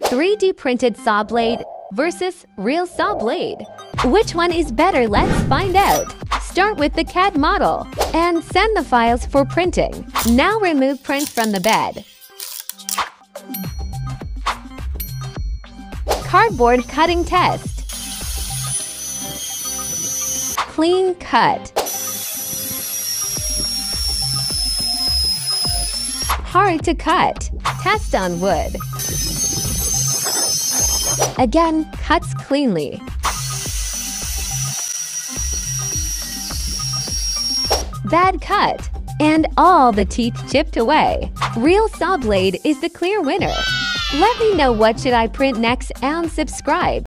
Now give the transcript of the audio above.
3D printed saw blade versus real saw blade. Which one is better? Let's find out. Start with the CAD model and send the files for printing. Now remove print from the bed. Cardboard cutting test. Clean cut. Hard to cut. Test on wood. Again, cuts cleanly. Bad cut. And all the teeth chipped away. Real saw blade is the clear winner. Let me know what should I print next and subscribe.